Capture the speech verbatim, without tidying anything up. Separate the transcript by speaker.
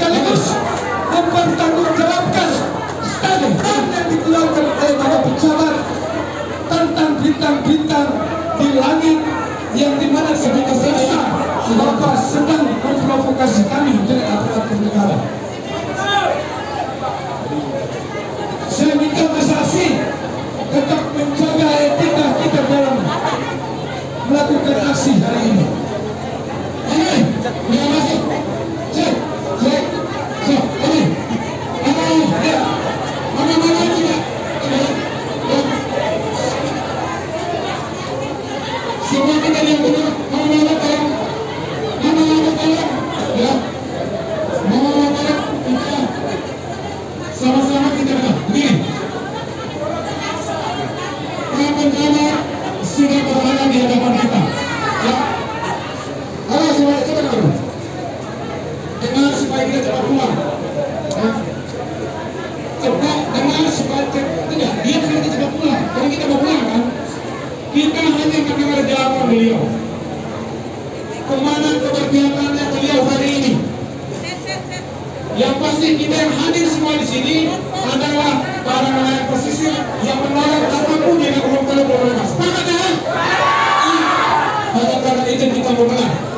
Speaker 1: sekaligus mempertanggungjawabkan statement yang dikeluarkan oleh para pejabat tentang bintang-bintang di langit yang dimana ketika selesai Bapak sedang memprovokasi kami dengan aparatur negara. Saya minta Mas Afi tetap menjaga etika kita dalam melakukan aksi hari ini. Ini, terima kasih. Cek, cek, cek, ini. Ini, ya. Mana-mana tidak. Semua kita yang benar, mana-mana tolong. Mana-mana tolong. Ya. Mana-mana tolong. Sama-sama kita benar. Begini. Kawan-kawan sudah berada di hadapan kita. Ya. Halo, semua coba dulu. Dengar supaya kita cepat pulang. Ya. Cepat dengar supaya tidak. Dia supaya kita cepat pulang. Kalau kita mau pulang kan, kita hanya mendengar jawaban beliau. Kemana keberpihakannya beliau hari ini? Yang pasti kita yang hadir semua di sini adalah para nelayan pesisir yang menolak apapun yang dilakukan oleh pemerintah. Sepakat ya? Hanya karena itu kita mau menang.